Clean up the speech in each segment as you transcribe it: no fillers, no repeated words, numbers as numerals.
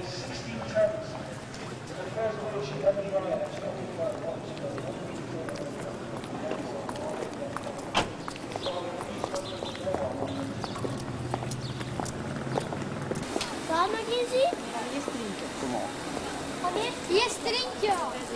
Waar nog eens zien? Eerst drinken. Kom op. Wanneer? Eerst drinken.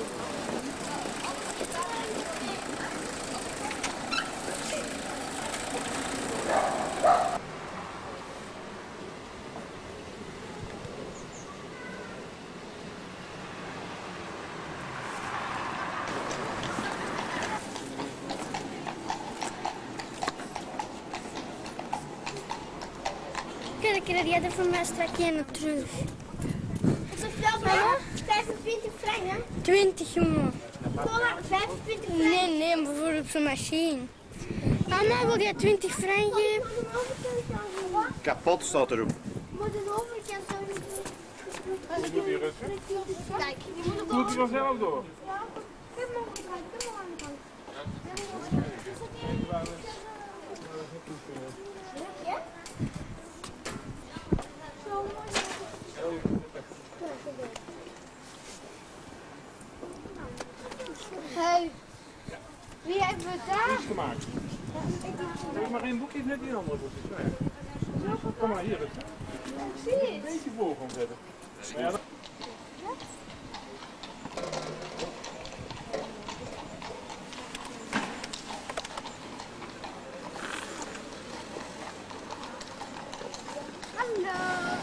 Dan krijg jij er voor mij straks een terug. Mama? 25 franken? 20 jongen. 25 franken? Nee, bijvoorbeeld op zo'n machine. Mama, wil jij 20 franken geven? Kapot staat erop. Moet de overkant zo doen. Doet hij rustig? Kijk, Doet hij vanzelf door? Ja, kom maar aan de kant, kom maar aan de kant. Ja? Zo hey, wie hebben we daar? Iets gemaakt. Heb maar één boekje net die andere boekjes. Kom maar hier rustig. Een beetje voor gaan zetten. Ja, Hallo.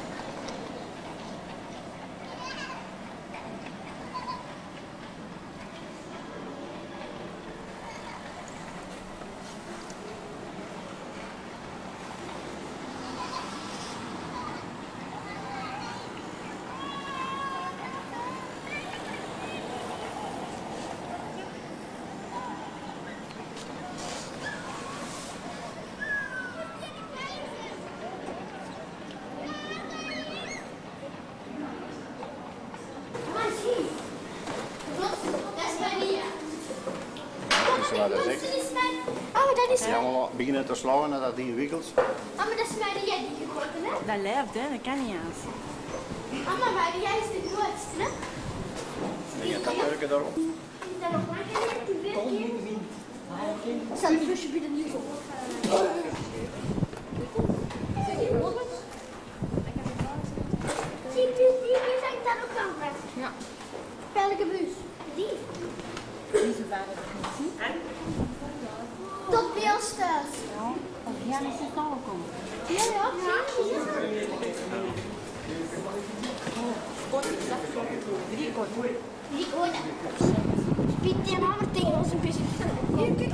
Wat dat zegt. Oh, dat is Die allemaal beginnen te slaan en dat ingewikkeld. Mama, dat is mij die jij die gegooid hè? Dat leeft, hè? Dat kan niet aan. Mama, maar jij is de grootste, hè? En je kan werken daarop. Is dat nog lang geleden, die werken? Zal die visje binnen niet op? Die zijn daar ook aan. Ja. Welke bus? Die. Deze waren er niet. Tot bij ons thuis. Ja. Of ja, is het al komen. Ja, ja. Kort, ik zag zo. 3 kort. Die ooit. Spiet die mama tegen ons een beetje. Hier, kijk.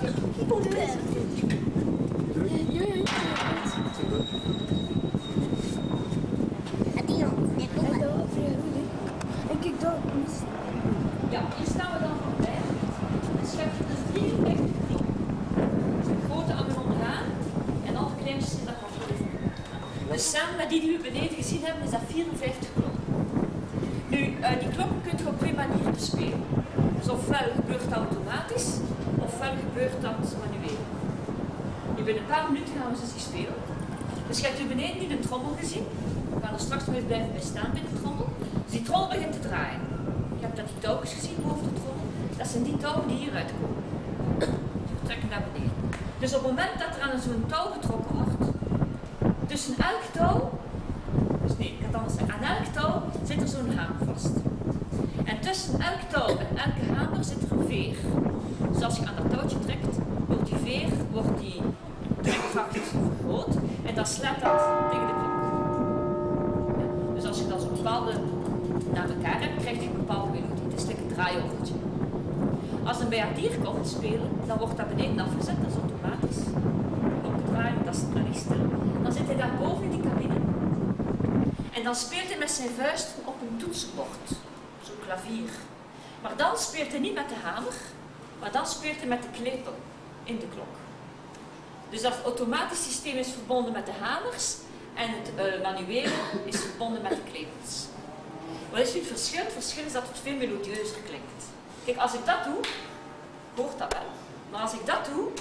En kijk daar. Ja, hier staan we dan van bij. En scheppen dus 53 knoppen. Dus de grote aan onderaan en al de kleinste zitten van boven. Dus samen met die we beneden gezien hebben, is dat 54 knoppen. Nu, die klokken kun je op 2 manieren bespelen. Dus ofwel gebeurt dat automatisch, ofwel gebeurt dat manueel. Nu, binnen een paar minuten gaan we ze zien spelen. Dus je hebt hier beneden nu de trommel gezien. We gaan er straks nog eens blijven bij staan bij de trommel. Dus die trommel begint te draaien. Je hebt dat die touwtjes gezien boven de trommel. Dat zijn die touwen die hieruit komen. Die vertrekken naar beneden. Dus op het moment dat er aan zo'n touw getrokken wordt, tussen elk touw, dus nee, ik ga het anders zeggen, aan elk touw zit er zo'n hamer vast. En tussen elk touw en elke hamer zit er een veer. Dus als je aan dat touwtje trekt, wordt die veer, wordt die trekkracht vergroot en dan slaat dat tegen de klok. Ja, dus als je dan zo'n bepaalde naar elkaar hebt, krijg je een bepaalde melodie. Het is like een draaiorgeltje. Als een bijaardier komt spelen, dan wordt dat beneden afgezet, dat is automatisch. Knoppen draaien, dat is niet stil. Dan zit hij daar boven in die cabine. En dan speelt hij met zijn vuist op een toetsenbord, zo'n klavier. Maar dan speelt hij niet met de hamer, maar dan speelt hij met de klepel in de klok. Dus dat automatisch systeem is verbonden met de hamers en het manuele is verbonden met de klepels. Wat is nu het verschil? Het verschil is dat het veel melodieuzer klinkt. Kijk, als ik dat doe, hoort dat wel. Maar als ik dat doe,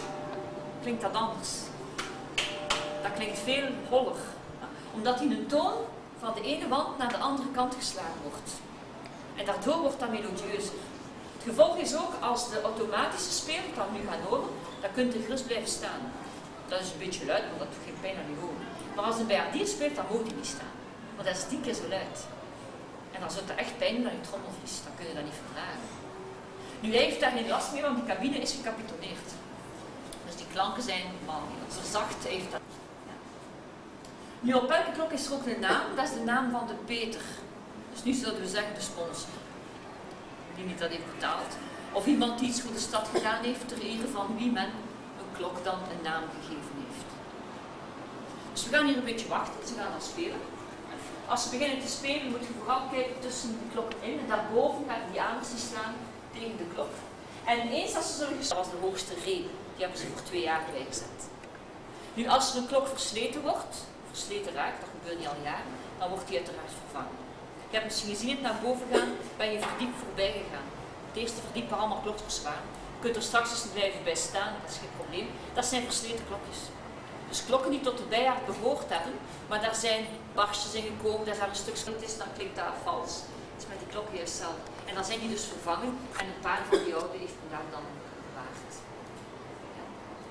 klinkt dat anders. Dat klinkt veel holler. Omdat hij een toon van de ene wand naar de andere kant geslagen wordt. En daardoor wordt dat melodieuzer. Het gevolg is ook, als de automatische speelt, dat we nu gaan horen, dan kunt je gerust blijven staan. Dat is een beetje luid, maar dat doet geen pijn aan je oren. Maar als een bijaardier speelt, dan moet je niet staan. Want dat is 10 keer zo luid. En dan zult er echt pijn doen aan je trommelvlies. Dan kun je dat niet verdragen. Nu, hij heeft daar geen last mee, want die cabine is gecapitoneerd. Dus die klanken zijn normaal verzacht. Heeft dat. Ja. Nu, op elke klok is er ook een naam. Dat is de naam van de Peter. Dus nu zouden we zeggen de sponsor. Die niet dat heeft betaald. Of iemand die iets voor de stad gedaan heeft ter ere van wie men een klok dan een naam gegeven heeft. Dus we gaan hier een beetje wachten. Ze gaan dan spelen. Als ze beginnen te spelen moet je vooral kijken tussen de klokken in. En daarboven gaat die aandacht staan tegen de klok. En eens als ze zullen gestaan, dat was de hoogste reep. Die hebben ze voor 2 jaar bijgezet. Nu als er een klok versleten wordt, versleten raakt, dat gebeurt niet al jaren, dan wordt die uiteraard vervangen. Je hebt misschien gezien het naar boven gaan, ben je verdiep voorbij gegaan. Het eerste verdiep waar allemaal klokjes waren. Je kunt er straks eens blijven bij staan, dat is geen probleem. Dat zijn versleten klokjes. Dus klokken die tot de bijaard behoort hebben, maar daar zijn barstjes in gekomen, daar is daar een stuk schrift is, dan klinkt dat vals. Dat is met die klokken juist hetzelfde. En dan zijn die dus vervangen en een paar van die oude heeft men daar dan bewaard. Ja.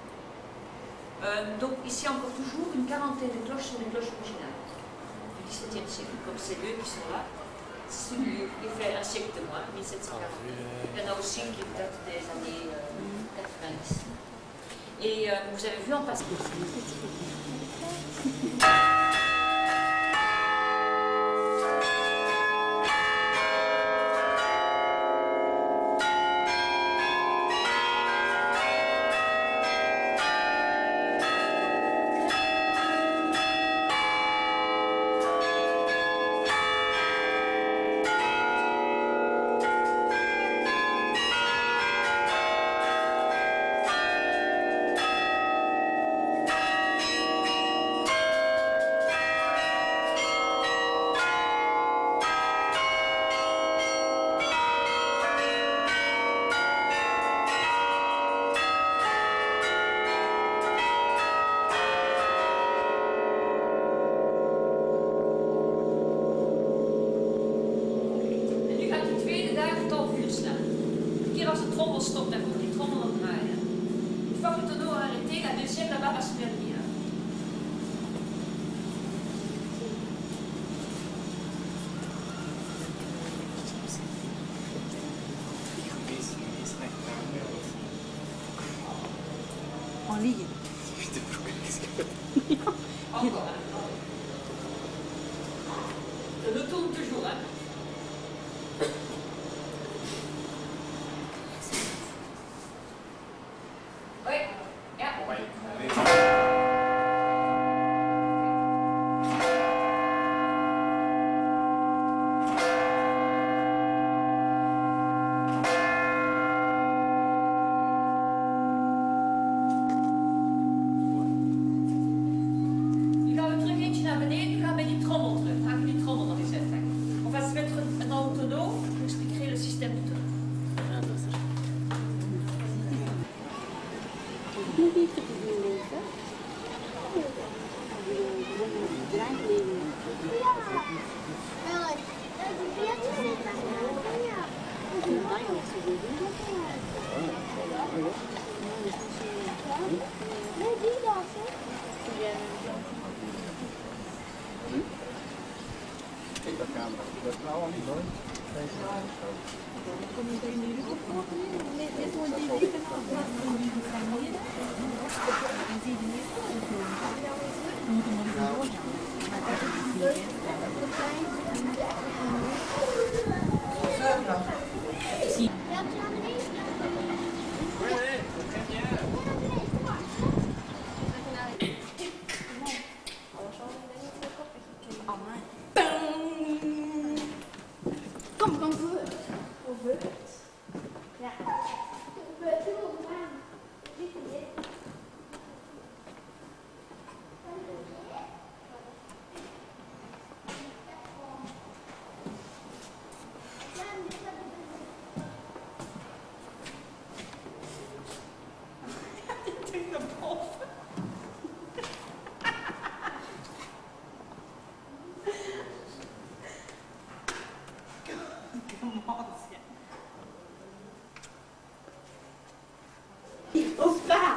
Donc ici encore toujours une quarantaine de cloches sur les cloches originales du XVIIe siècle, comme ces deux qui sont là. Celui qui fait un siècle de moins, 1740. Il y en a aussi qui datent des années 90. Et vous avez vu en passant. Stop, dan moet die trommel op draaien. Une fois que le tonneau a arrêté, la deuxième là-bas va se verdir. En ligne. Encore. Le tourne toujours, hein. Of pa.